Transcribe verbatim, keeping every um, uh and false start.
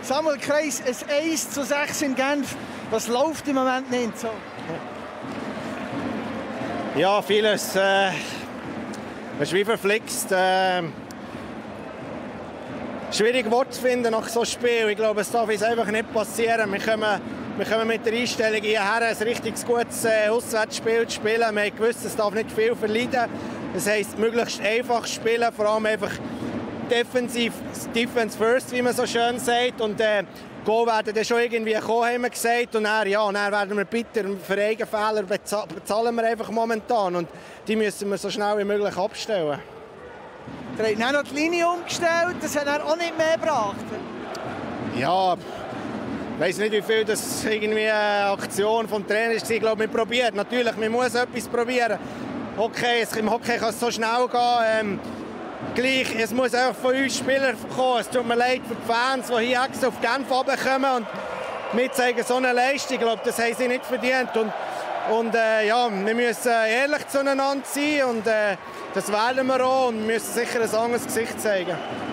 Samuel Kreis, ein eins zu sechs in Genf. Was läuft im Moment nicht so? Ja, vieles. Äh, es ist wie verflixt. Äh, schwierig Wort zu finden nach so einem Spiel. Ich glaube, es darf uns einfach nicht passieren. Wir kommen, wir kommen mit der Einstellung hierher, ein richtig gutes äh, Auswärtsspiel zu spielen. Wir haben gewusst, es darf nicht viel verleiden. Das heisst, möglichst einfach spielen, vor allem einfach defensiv, Defense first, wie man so schön sagt. Und äh, Goal werden dann schon irgendwie kommen, haben wir gesagt. Und dann, ja, dann werden wir bitter für Eigenfehler bezahlen wir einfach momentan. Und die müssen wir so schnell wie möglich abstellen. Ihr habt dann noch die Linie umgestellt, das hat dann auch nicht mehr gebracht. Ja, ich weiss nicht, wie viel das irgendwie eine Aktion vom Trainer war. Ich glaube, wir probieren. Natürlich, man muss etwas probieren. Hockey, Im Hockey kann es so schnell gehen. Ähm, gleich, es muss auch von uns Spielern kommen. Es tut mir leid für die Fans, die hier extra auf Genf runterkommen und wir zeigen so eine Leistung. Ich glaube, das haben sie nicht verdient. Und, und äh, ja, wir müssen ehrlich zueinander sein und äh, das wählen wir auch und wir müssen sicher ein anderes Gesicht zeigen.